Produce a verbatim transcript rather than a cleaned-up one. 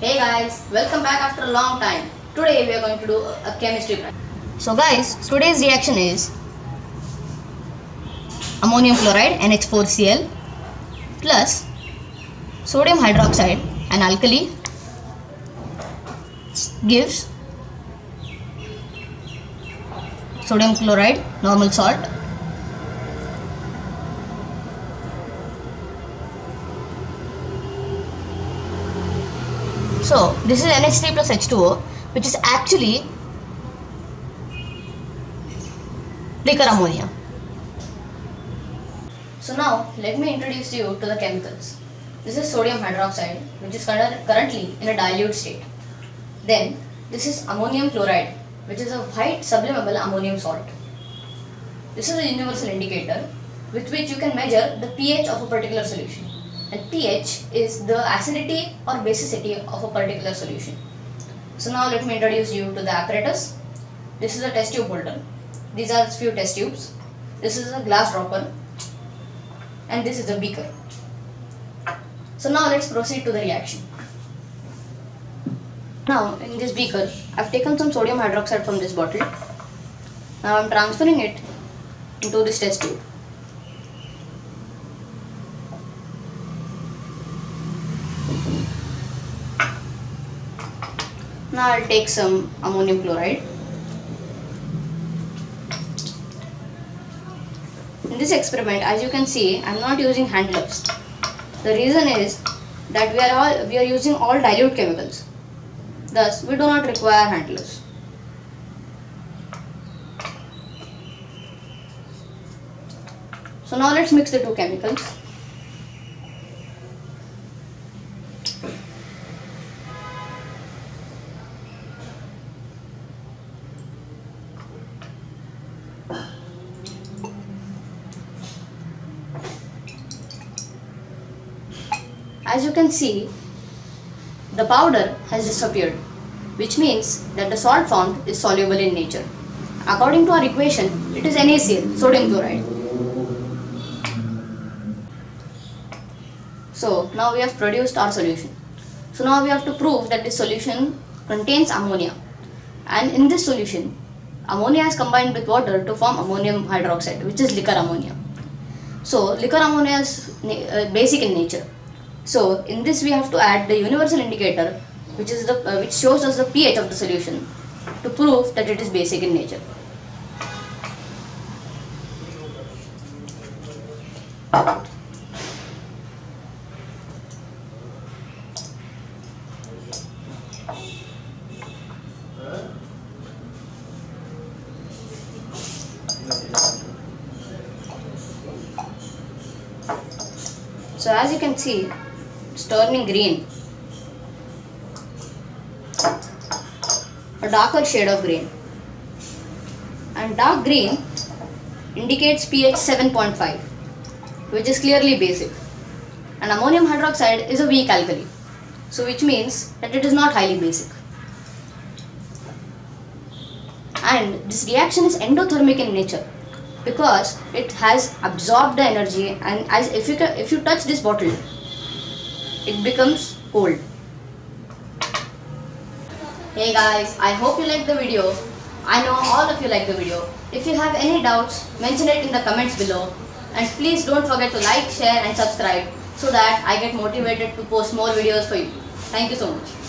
Hey guys, welcome back after a long time. Today we are going to do a chemistry practice. So guys, today's reaction is ammonium chloride N H four C l plus sodium hydroxide, an alkali, gives sodium chloride, normal salt, so this is N H three plus H two O, which is actually liquor ammonia. So now let me introduce you to the chemicals. This is sodium hydroxide, which is currently in a dilute state. Then this is ammonium chloride, which is a white sublimable ammonium salt. This is a universal indicator with which you can measure the pH of a particular solution. And pH is the acidity or basicity of a particular solution. So now let me introduce you to the apparatus. This is a test tube holder. These are few test tubes. This is a glass dropper. And this is a beaker. So now let's proceed to the reaction. Now in this beaker, I have taken some sodium hydroxide from this bottle. Now I am transferring it into this test tube. Now I will take some ammonium chloride. In this experiment, as you can see, I am not using hand gloves. The reason is that we are all we are using all dilute chemicals. Thus, we do not require hand gloves. So now let's mix the two chemicals. As you can see, the powder has disappeared, which means that the salt formed is soluble in nature. According to our equation, it is NaCl, sodium chloride. So now we have produced our solution. So now we have to prove that this solution contains ammonia. And in this solution, ammonia is combined with water to form ammonium hydroxide, which is liquor ammonia. So liquor ammonia is uh, basic in nature. So in this we have to add the universal indicator, which is the uh, which shows us the pH of the solution, to prove that it is basic in nature. So as you can see, it's turning green, a darker shade of green, and dark green indicates pH seven point five, which is clearly basic, and ammonium hydroxide is a weak alkali, so which means that it is not highly basic. And this reaction is endothermic in nature, because it has absorbed the energy, and as if you if you touch this bottle, it becomes cold. Hey guys, I hope you liked the video. I know all of you like the video. If you have any doubts, mention it in the comments below, and please don't forget to like, share and subscribe so that I get motivated to post more videos for you. Thank you so much.